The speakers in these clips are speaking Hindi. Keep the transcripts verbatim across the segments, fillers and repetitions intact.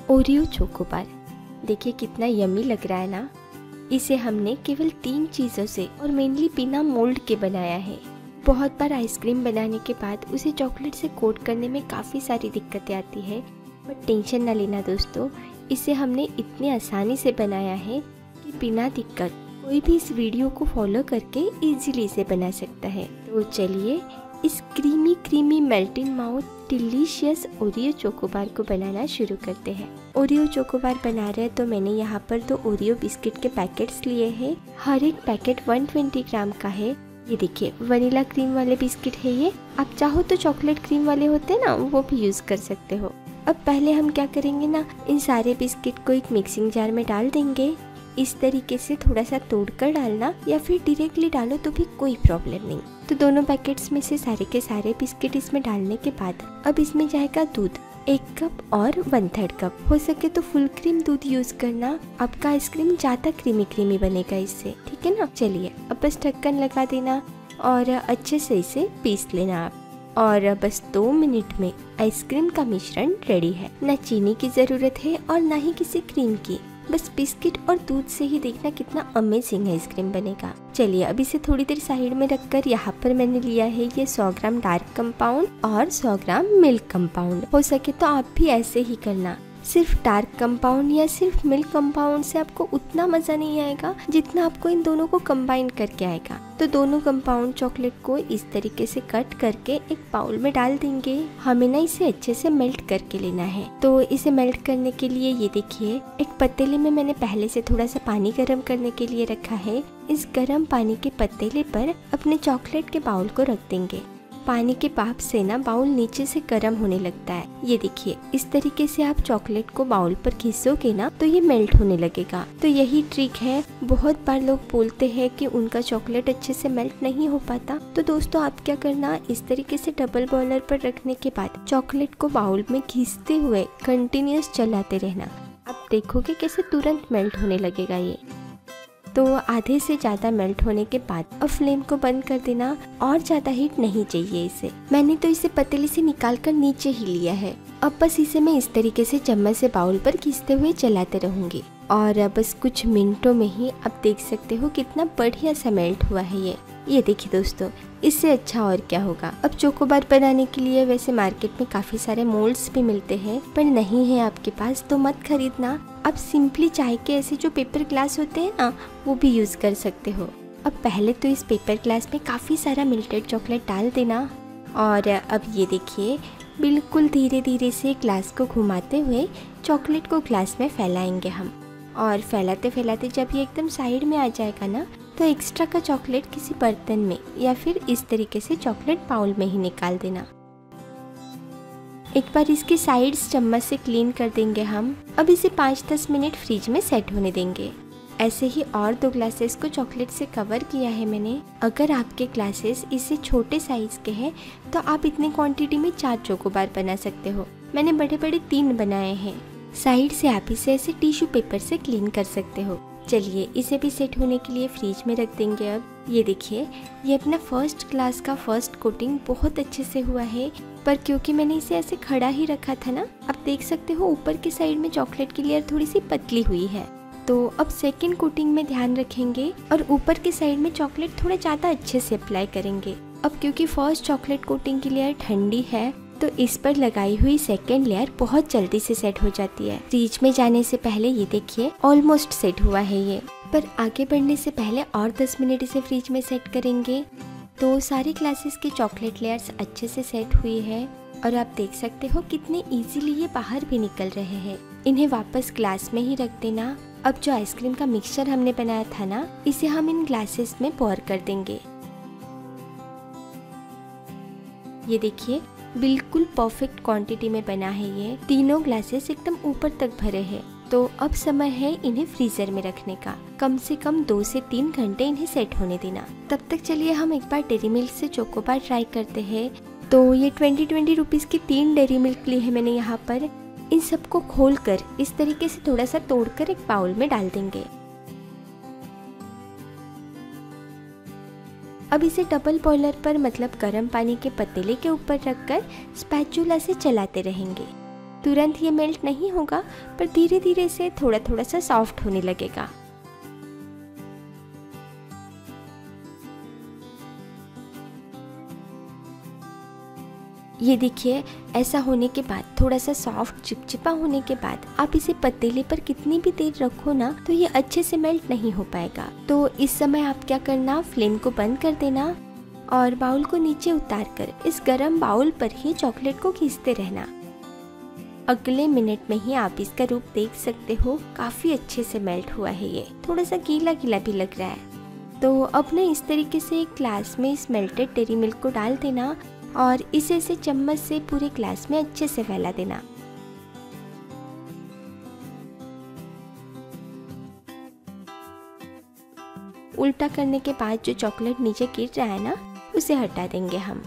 Oreo chocobar. देखिए कितना यम्मी लग रहा है ना। इसे हमने केवल तीन चीज़ों से और मेनली बिना मोल्ड के बनाया है। बहुत बार आइसक्रीम बनाने के बाद उसे चॉकलेट से कोट करने में काफ़ी सारी दिक्कतें आती है, बट टेंशन ना लेना दोस्तों, इसे हमने इतनी आसानी से बनाया है कि बिना दिक्कत कोई भी इस वीडियो को फॉलो करके इजीली इसे बना सकता है। तो चलिए इस creamy creamy melting mouth delicious Oreo chocobar को बनाना शुरू करते हैं। ओरियो चोकोबार बना रहे हैं तो मैंने यहाँ पर दो ओरियो बिस्किट के पैकेट्स लिए हैं। हर एक पैकेट एक सौ बीस ग्राम का है। ये देखिए वनीला क्रीम वाले बिस्किट है ये। आप चाहो तो चॉकलेट क्रीम वाले होते हैं ना, वो भी यूज कर सकते हो। अब पहले हम क्या करेंगे ना, इन सारे बिस्किट को एक मिक्सिंग जार में डाल देंगे। इस तरीके से थोड़ा सा तोड़कर डालना या फिर डायरेक्टली डालो तो भी कोई प्रॉब्लम नहीं। तो दोनों पैकेट्स में से सारे के सारे बिस्किट इसमें डालने के बाद अब इसमें जाएगा दूध, एक कप और वन थर्ड कप। हो सके तो फुल क्रीम दूध यूज करना, आपका आइसक्रीम ज्यादा क्रीमी क्रीमी बनेगा इससे, ठीक है ना। चलिए अब बस ढक्कन लगा देना और अच्छे से इसे पीस लेना आप। और बस दो मिनट में आइसक्रीम का मिश्रण रेडी है। ना चीनी की जरूरत है और ना ही किसी क्रीम की, बस बिस्किट और दूध से ही देखना कितना अमेजिंग आइसक्रीम बनेगा। चलिए अब इसे थोड़ी देर साइड में रखकर यहाँ पर मैंने लिया है ये सौ ग्राम डार्क कंपाउंड और सौ ग्राम मिल्क कंपाउंड। हो सके तो आप भी ऐसे ही करना। सिर्फ डार्क कंपाउंड या सिर्फ मिल्क कंपाउंड से आपको उतना मजा नहीं आएगा जितना आपको इन दोनों को कंबाइन करके आएगा। तो दोनों कंपाउंड चॉकलेट को इस तरीके से कट करके एक बाउल में डाल देंगे। हमें ना इसे अच्छे से मेल्ट करके लेना है। तो इसे मेल्ट करने के लिए ये देखिए एक पतीले में मैंने पहले से थोड़ा सा पानी गर्म करने के लिए रखा है। इस गर्म पानी के पतीले पर अपने चॉकलेट के बाउल को रख देंगे। पानी के भाप से ना बाउल नीचे से गर्म होने लगता है। ये देखिए इस तरीके से आप चॉकलेट को बाउल पर घिसोगे ना तो ये मेल्ट होने लगेगा। तो यही ट्रिक है। बहुत बार लोग बोलते हैं कि उनका चॉकलेट अच्छे से मेल्ट नहीं हो पाता। तो दोस्तों आप क्या करना, इस तरीके से डबल बॉयलर पर रखने के बाद चॉकलेट को बाउल में घिसते हुए कंटिन्यूस चलाते रहना। आप देखोगे कैसे तुरंत मेल्ट होने लगेगा ये। तो आधे से ज़्यादा मेल्ट होने के बाद अब फ्लेम को बंद कर देना और ज़्यादा हीट नहीं चाहिए इसे। मैंने तो इसे पतीले से निकाल कर नीचे ही लिया है। अब बस इसे मैं इस तरीके से चम्मच से बाउल पर खींचते हुए चलाते रहूंगी और बस कुछ मिनटों में ही आप देख सकते हो कितना बढ़िया सा मेल्ट हुआ है ये। ये देखिए दोस्तों, इससे अच्छा और क्या होगा। अब चोकोबार बनाने के लिए वैसे मार्केट में काफी सारे मोल्ड्स भी मिलते हैं, पर नहीं है आपके पास तो मत खरीदना। आप सिंपली चाय के ऐसे जो पेपर ग्लास होते हैं ना, वो भी यूज कर सकते हो। अब पहले तो इस पेपर ग्लास में काफी सारा मेल्टेड चॉकलेट डाल देना और अब ये देखिए बिल्कुल धीरे धीरे से ग्लास को घुमाते हुए चॉकलेट को ग्लास में फैलाएंगे हम। और फैलाते फैलाते जब ये एकदम साइड में आ जाएगा ना, तो एक्स्ट्रा का चॉकलेट किसी बर्तन में या फिर इस तरीके से चॉकलेट बाउल में ही निकाल देना। एक बार इसके साइड्स चम्मच से क्लीन कर देंगे हम। अब इसे पाँच दस मिनट फ्रिज में सेट होने देंगे। ऐसे ही और दो ग्लासेस को चॉकलेट से कवर किया है मैंने। अगर आपके ग्लासेस इससे छोटे साइज के हैं तो आप इतनी क्वांटिटी में चार चोकोबार बना सकते हो। मैंने बड़े बड़े तीन बनाए हैं। साइड से आप इसे ऐसे टिश्यू पेपर से क्लीन कर सकते हो। चलिए इसे भी सेट होने के लिए फ्रिज में रख देंगे। अब ये देखिए ये अपना फर्स्ट ग्लास का फर्स्ट कोटिंग बहुत अच्छे से हुआ है, पर क्योंकि मैंने इसे ऐसे खड़ा ही रखा था ना, आप देख सकते हो ऊपर की साइड में चॉकलेट की लेयर थोड़ी सी पतली हुई है। तो अब सेकेंड कोटिंग में ध्यान रखेंगे और ऊपर की साइड में चॉकलेट थोड़ा ज़्यादा अच्छे से अप्लाई करेंगे। अब क्योंकि फर्स्ट चॉकलेट कोटिंग की लेयर ठंडी है तो इस पर लगाई हुई सेकेंड लेयर बहुत जल्दी से सेट हो जाती है। फ्रिज में जाने से पहले ये देखिए ऑलमोस्ट सेट हुआ है ये। पर आगे बढ़ने से पहले और दस मिनट इसे फ्रिज में सेट करेंगे। तो सारे ग्लासेस के चॉकलेट लेयर्स अच्छे से सेट हुई है और आप देख सकते हो कितने इजीली ये बाहर भी निकल रहे हैं। इन्हें वापस ग्लास में ही रख देना। अब जो आइसक्रीम का मिक्सचर हमने बनाया था ना, इसे हम इन ग्लासेस में पोर कर देंगे। ये देखिए बिल्कुल परफेक्ट क्वांटिटी में बना है ये। तीनों ग्लासेस एकदम ऊपर तक भरे हैं। तो अब समय है इन्हें फ्रीजर में रखने का। कम से कम दो से तीन घंटे इन्हें सेट होने देना। तब तक चलिए हम एक बार डेयरी मिल्क से चोकोबार ट्राई करते हैं। तो ये ट्वेंटी ट्वेंटी रुपीज की तीन डेयरी मिल्क ली है मैंने यहाँ पर। इन सबको खोलकर इस तरीके से थोड़ा सा तोड़कर एक बाउल में डाल देंगे। अब इसे डबल बॉयलर पर मतलब गर्म पानी के पतीले के ऊपर रखकर स्पैचुला से चलाते रहेंगे। तुरंत ये मेल्ट नहीं होगा, पर धीरे धीरे से थोड़ा थोड़ा सा सॉफ्ट होने लगेगा। ये देखिए, ऐसा होने के बाद, थोड़ा सा सॉफ्ट चिपचिपा होने के बाद आप इसे पतीले पर कितनी भी देर रखो ना तो ये अच्छे से मेल्ट नहीं हो पाएगा। तो इस समय आप क्या करना, फ्लेम को बंद कर देना और बाउल को नीचे उतार कर इस गरम बाउल पर ही चॉकलेट को घिसते रहना। अगले मिनट में ही आप इसका रूप देख सकते हो, काफी अच्छे से मेल्ट हुआ है। ये थोड़ा सा गीला गीला भी लग रहा है। तो अब ना इस तरीके से एक ग्लास में इस मेल्टेड डेयरी मिल्क को डाल देना और इसे इसे चम्मच से पूरे ग्लास में अच्छे से फैला देना। उल्टा करने के बाद जो चॉकलेट नीचे गिर रहा है ना, उसे हटा देंगे हम।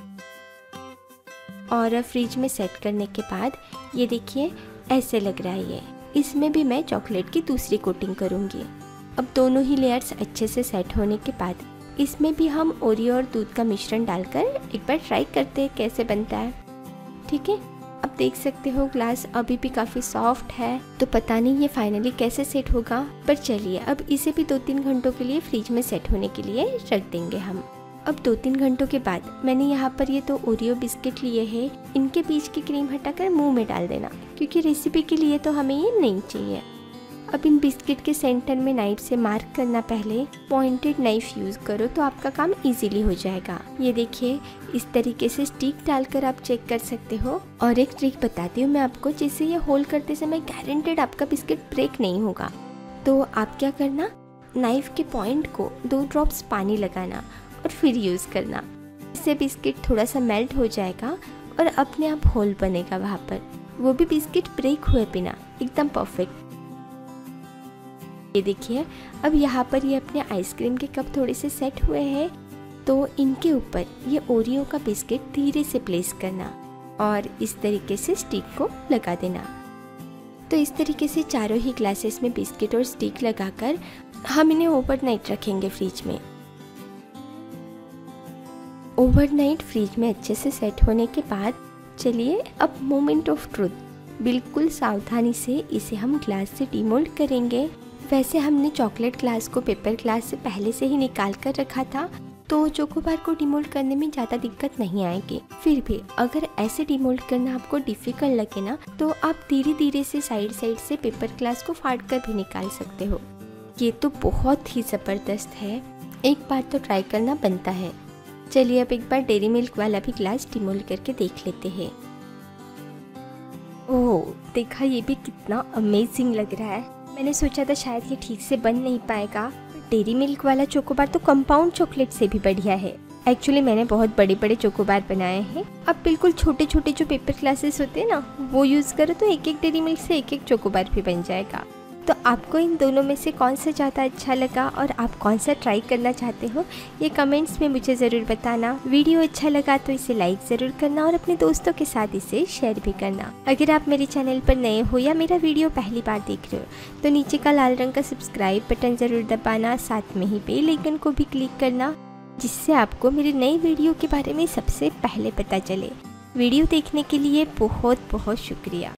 और फ्रिज में सेट करने के बाद ये देखिए ऐसे लग रहा है ये। इसमें भी मैं चॉकलेट की दूसरी कोटिंग करूँगी। अब दोनों ही लेयर्स अच्छे से सेट होने के बाद इसमें भी हम ओरियो और दूध का मिश्रण डालकर एक बार ट्राई करते हैं कैसे बनता है। ठीक है, अब देख सकते हो ग्लास अभी भी काफ़ी सॉफ्ट है, तो पता नहीं ये फाइनली कैसे सेट होगा। पर चलिए अब इसे भी दो तीन घंटों के लिए फ्रिज में सेट होने के लिए रख देंगे हम। अब दो तीन घंटों के बाद मैंने यहाँ पर ये तो ओरियो बिस्किट लिए हैं, इनके बीच की क्रीम हटाकर मुंह में डाल देना, क्योंकि रेसिपी के लिए तो हमें ये नहीं चाहिए। अब इन बिस्किट के सेंटर में नाइफ से मार्क करना, पहले पॉइंटेड नाइफ यूज करो तो आपका काम इजीली हो जाएगा। ये देखिए इस तरीके से स्टिक डालकर आप चेक कर सकते हो। और एक ट्रिक बताती हूँ मैं आपको, जिससे ये होल्ड करते समय गारंटेड आपका बिस्किट ब्रेक नहीं होगा। तो आप क्या करना, नाइफ के पॉइंट को दो ड्रॉप्स पानी लगाना और फिर यूज करना। इससे बिस्किट थोड़ा सा मेल्ट हो जाएगा और अपने आप होल बनेगा वहाँ पर, वो भी बिस्किट ब्रेक हुए बिना, एकदम परफेक्ट। ये देखिए अब यहाँ पर ये अपने आइसक्रीम के कप थोड़े से सेट हुए हैं, तो इनके ऊपर ये ओरियो का बिस्किट धीरे से प्लेस करना और इस तरीके से स्टिक को लगा देना। तो इस तरीके से चारों ही ग्लासेस में बिस्किट और स्टिक लगाकर हम इन्हें ओवरनाइट रखेंगे फ्रिज में। ओवरनाइट फ्रिज में अच्छे से सेट होने के बाद चलिए अब मोमेंट ऑफ ट्रुथ, बिल्कुल सावधानी से इसे हम ग्लास से डिमोल्ड करेंगे। वैसे हमने चॉकलेट ग्लास को पेपर ग्लास से पहले से ही निकाल कर रखा था, तो चोकोबार को डिमोल्ड करने में ज़्यादा दिक्कत नहीं आएगी। फिर भी अगर ऐसे डिमोल्ड करना आपको डिफ़िकल्ट लगे ना, तो आप धीरे धीरे से साइड साइड से पेपर ग्लास को फाड़ कर भी निकाल सकते हो। ये तो बहुत ही ज़बरदस्त है, एक बार तो ट्राई करना बनता है। चलिए अब एक बार डेयरी मिल्क वाला भी ग्लास डिमोल्ड करके देख लेते हैं। ओह देखा, ये भी कितना अमेजिंग लग रहा है। मैंने सोचा था शायद ये ठीक से बन नहीं पाएगा, पर डेयरी मिल्क वाला चोकोबार तो कंपाउंड चॉकलेट से भी बढ़िया है। एक्चुअली मैंने बहुत बड़े बड़े चोकोबार बनाए हैं। अब बिल्कुल छोटे छोटे जो पेपर ग्लासेस होते हैं ना, वो यूज़ करो तो एक एक डेयरी मिल्क से एक एक चोकोबार भी बन जाएगा। तो आपको इन दोनों में से कौन सा ज़्यादा अच्छा लगा और आप कौन सा ट्राई करना चाहते हो, ये कमेंट्स में मुझे ज़रूर बताना। वीडियो अच्छा लगा तो इसे लाइक ज़रूर करना और अपने दोस्तों के साथ इसे शेयर भी करना। अगर आप मेरे चैनल पर नए हो या मेरा वीडियो पहली बार देख रहे हो तो नीचे का लाल रंग का सब्सक्राइब बटन ज़रूर दबाना, साथ में ही बेल आइकन को भी क्लिक करना, जिससे आपको मेरी नई वीडियो के बारे में सबसे पहले पता चले। वीडियो देखने के लिए बहुत बहुत शुक्रिया।